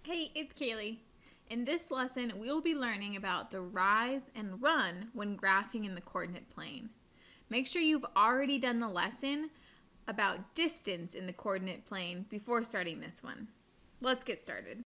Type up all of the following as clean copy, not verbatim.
Hey, it's Kaylee. In this lesson, we will be learning about the rise and run when graphing in the coordinate plane. Make sure you've already done the lesson about distance in the coordinate plane before starting this one. Let's get started.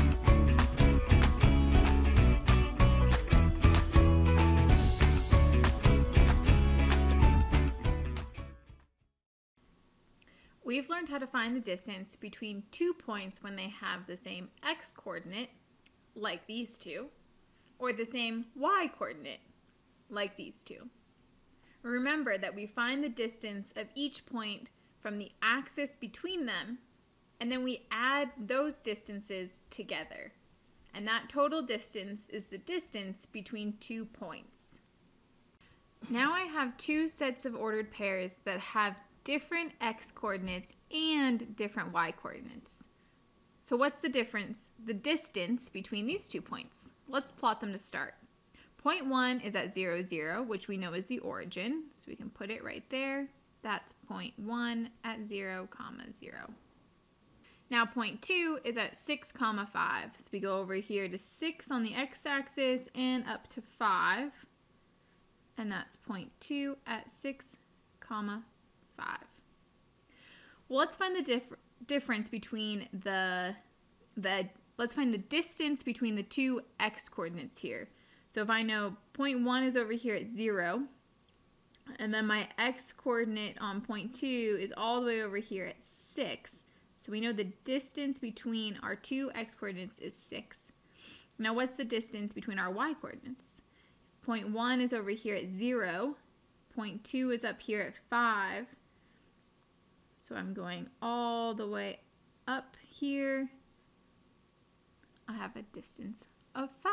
We've learned how to find the distance between 2 points when they have the same x-coordinate, like these two, or the same y-coordinate, like these two. Remember that we find the distance of each point from the axis between them, and then we add those distances together. And that total distance is the distance between 2 points. Now I have two sets of ordered pairs that have different x-coordinates and different y-coordinates. So what's the difference, the distance between these 2 points? Let's plot them to start. Point 1 is at 0, 0, which we know is the origin, so we can put it right there. That's point 1 at 0, 0. Now point 2 is at 6, 5. So we go over here to 6 on the x-axis and up to 5. And that's point 2 at 6, 5. Well, let's find the difference between let's find the distance between the two x-coordinates here. So if I know point 1 is over here at 0, and then my x-coordinate on point 2 is all the way over here at 6, so we know the distance between our two x-coordinates is 6. Now what's the distance between our y-coordinates? Point 1 is over here at 0, point 2 is up here at 5, so I'm going all the way up here. I have a distance of 5.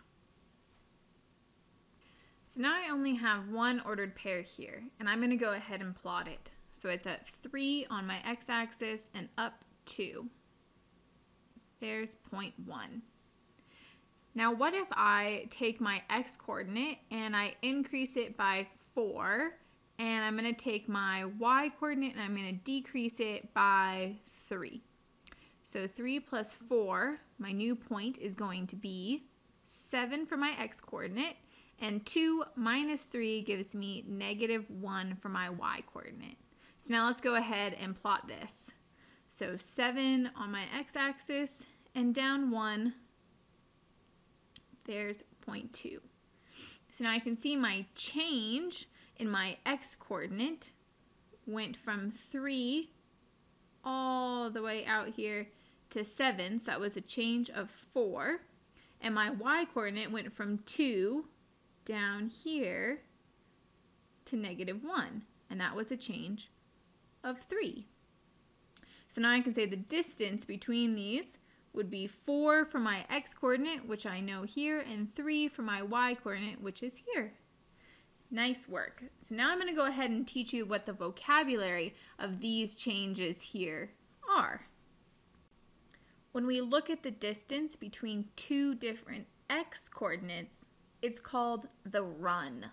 So now I only have one ordered pair here, and I'm going to go ahead and plot it. So it's at 3 on my x-axis and up 2. There's point 1. Now what if I take my x-coordinate and I increase it by 4, and I'm going to take my y-coordinate and I'm going to decrease it by 3. So 3 plus 4, my new point is going to be 7 for my x-coordinate, and 2 minus 3 gives me -1 for my y-coordinate. So now let's go ahead and plot this. So 7 on my x-axis and down 1, there's point 2. So now I can see my change in my x-coordinate went from 3 all the way out here to 7, so that was a change of 4. And my y-coordinate went from 2 down here to -1, and that was a change of 3. So now I can say the distance between these would be 4 for my x-coordinate, which I know here, and 3 for my y-coordinate, which is here. Nice work. So now I'm going to go ahead and teach you what the vocabulary of these changes here are. When we look at the distance between two different x-coordinates, it's called the run.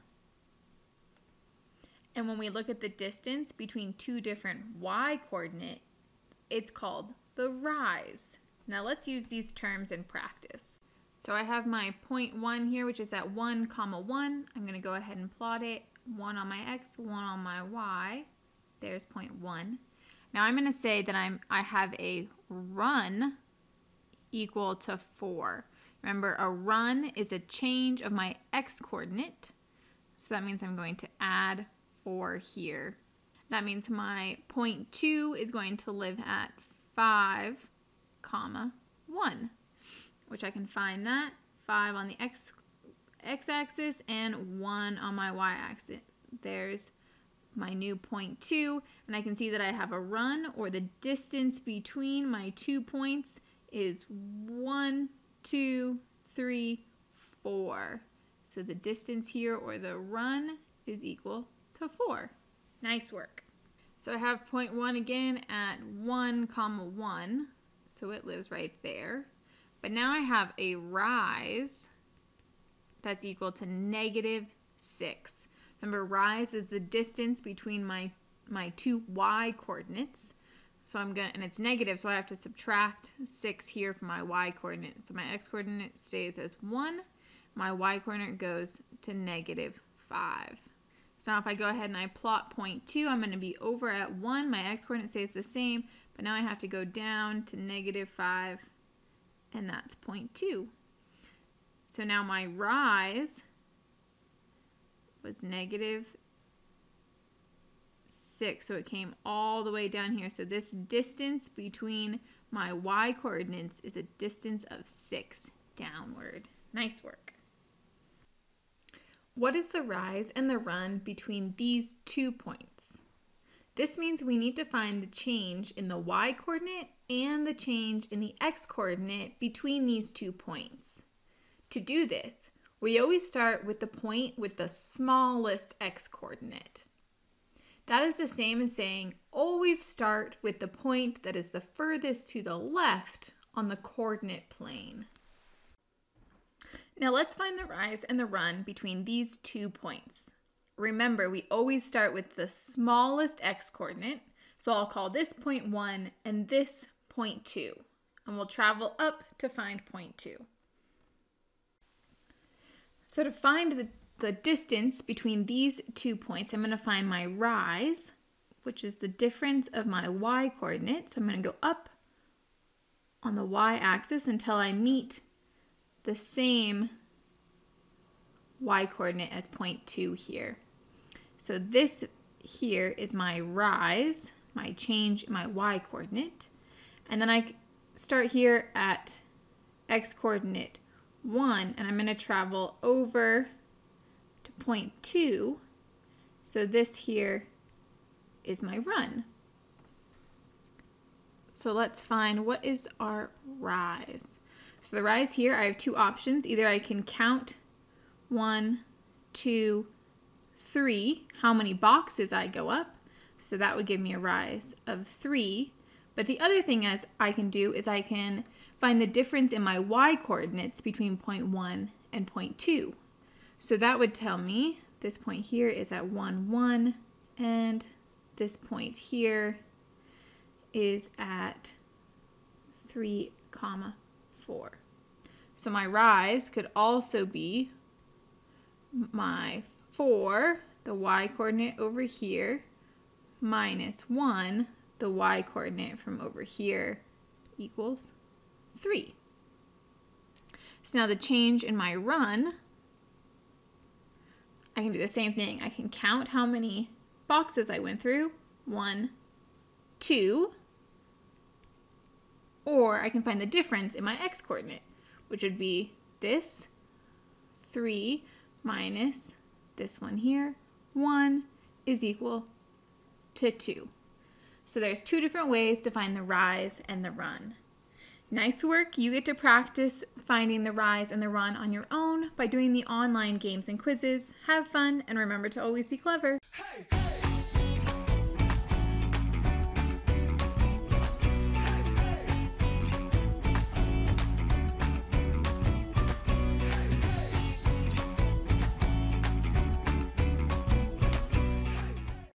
And when we look at the distance between two different y-coordinates, it's called the rise. Now let's use these terms in practice. So I have my point 1 here, which is at 1, 1. I'm going to go ahead and plot it. 1 on my x, 1 on my y. There's point 1. Now I'm going to say that I have a run equal to 4. Remember, a run is a change of my x-coordinate. So that means I'm going to add 4 here. That means my point 2 is going to live at 5, 1. Which I can find that, 5 on the x-axis and 1 on my y-axis. There's my new point 2, and I can see that I have a run, or the distance between my 2 points is 1, 2, 3, 4. So the distance here, or the run, is equal to 4. Nice work. So I have point 1 again at 1, 1, so it lives right there. But now I have a rise that's equal to -6. Remember, rise is the distance between my two y coordinates. So and it's negative, so I have to subtract 6 here from my y-coordinate. So my x-coordinate stays as 1. My y-coordinate goes to negative 5. So now if I go ahead and I plot point 2, I'm going to be over at 1. My x-coordinate stays the same, but now I have to go down to negative 5, and that's point 2. So now my rise was negative 6, so it came all the way down here. So this distance between my y-coordinates is a distance of 6 downward. Nice work. What is the rise and the run between these 2 points? This means we need to find the change in the y-coordinate and the change in the x-coordinate between these 2 points. To do this, we always start with the point with the smallest x-coordinate. That is the same as saying always start with the point that is the furthest to the left on the coordinate plane. Now let's find the rise and the run between these 2 points. Remember, we always start with the smallest x-coordinate, so I'll call this point 1 and this point 2, and we'll travel up to find point 2. So to find the distance between these 2 points, I'm going to find my rise, which is the difference of my y-coordinate. So I'm going to go up on the y-axis until I meet the same y-coordinate as point 2 here. So this here is my rise, my change in my y-coordinate. And then I start here at x-coordinate 1, and I'm going to travel over to point 2. So this here is my run. So let's find what is our rise. So the rise here, I have 2 options. Either I can count 1, 2, 3, how many boxes I go up. So that would give me a rise of 3. But the other thing I can do is I can find the difference in my y-coordinates between point 1 and point 2. So that would tell me this point here is at 1, 1, and this point here is at 3, 4. So my rise could also be my 4, the y-coordinate over here, minus 1, the y-coordinate from over here, equals 3. So now the change in my run, I can do the same thing. I can count how many boxes I went through, 1, 2, or I can find the difference in my x-coordinate, which would be this 3 minus this one here, 1 is equal to 2. So there's 2 different ways to find the rise and the run. Nice work. You get to practice finding the rise and the run on your own by doing the online games and quizzes. Have fun, and remember to always be clever. Hey.